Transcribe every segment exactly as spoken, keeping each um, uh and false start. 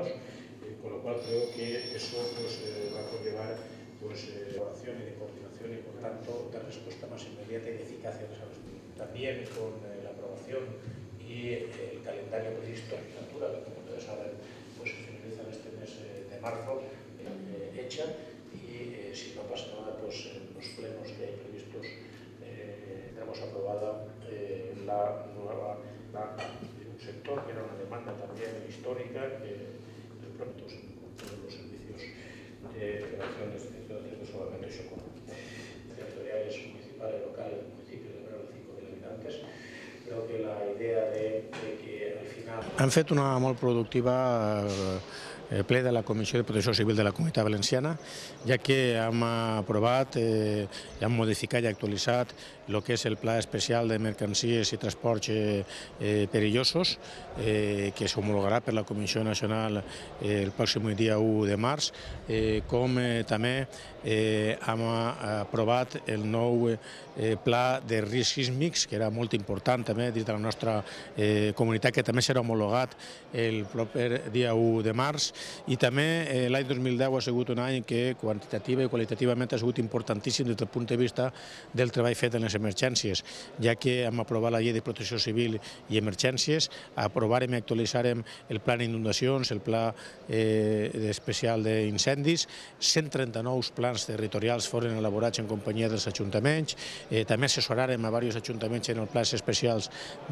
diputados, eh, con lo cual creo que eso pues, eh, va a conllevar pues, eh, colaboración y de coordinación y, por tanto, dar respuesta más inmediata y de eficacia a las agendas. También con eh, la aprobación y eh, el calendario previsto en la legislatura, que como ustedes saben, pues se finaliza en este mes eh, de marzo, eh, hecha, y eh, si no pasa nada, pues en los plenos que hay previstos eh, tenemos aprobada eh, la nueva la, de un sector que era una demanda también histórica, que de pronto con todos los servicios de relaciones de solamente socorro territoriales, municipales, locales, municipios de menos de cinco mil habitantes. Creo que la idea de, de que al final... Han fet una molt productiva eh, ple de la Comissió de Protecció Civil de la Comunitat Valenciana, ja que hem aprovat, eh, hem modificat i actualitzat el que és el Pla Especial de Mercancies i Transports eh, eh, Perillosos, eh, que s'homologarà per la Comissió Nacional eh, el pròxim dia u de març, eh, com eh, també eh, hem aprovat el nou eh, Pla de risc sísmics, que era molt important també dins de la nostra eh, comunitat, que també serà homologat el proper dia u de març, i també eh, l'any dos mil deu ha sigut un any que quantitativa i qualitativament ha sigut importantíssim des del punt de vista del treball fet en les emergències, ja que hem aprovat la llei de protecció civil i emergències, aprovarem i actualitzarem el pla d'inundacions, el pla eh, especial d'incendis, cent trenta-nou plans territorials foren elaborats en companyia dels ajuntaments, eh, també assessorarem a diversos ajuntaments en els plans especials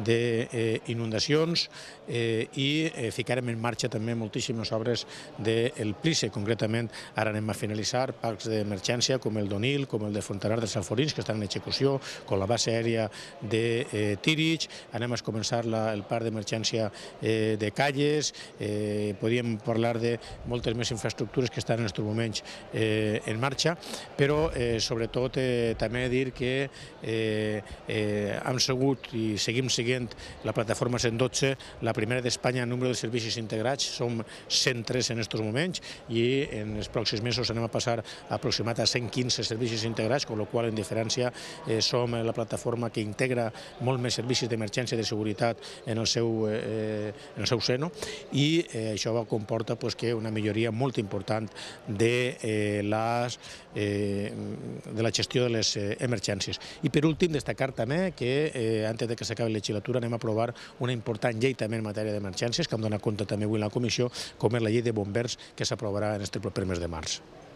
d'inundacions eh, i eh, ficarem en marxa també moltíssimes obres del PLICE. Concretament, ara anem a finalitzar parcs d'emergència com el d'Onil, com el de Fontanar dels Alforins, que estan en execució, com la base aèria de eh, Tírig, anem a començar la, el parc d'emergència eh, de Calles, eh, podríem parlar de moltes més infraestructures que estan en aquests moments eh, en marxa, però eh, sobretot eh, també dir que eh, eh, hem segut i seguim seguint la plataforma cent dotze, la primera d'Espanya en número de servicis integrats, som cent tres en aquests moments i en els pròxims mesos anem a passar aproximat a cent quinze servicis integrats, amb la qual en diferència eh, som la plataforma que integra molt més servicis d'emergència i de seguretat en el seu, eh, en el seu seno, i eh, això comporta pues, que una milloria molt important de, eh, les, eh, de la gestió de les eh, emergències. I per últim, destacar també que eh, antes de que s'acabi la legislatura anem a aprovar una important llei també en matèria d'emergències, que hem donat compte també avui en la comissió, com és la llei de bombers, que s'aprovarà en este proper mes de març.